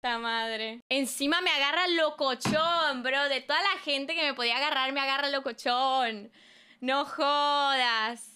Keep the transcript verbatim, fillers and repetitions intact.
puta madre. Encima me agarra locochón, bro. De toda la gente que me podía agarrar, me agarra locochón. No jodas.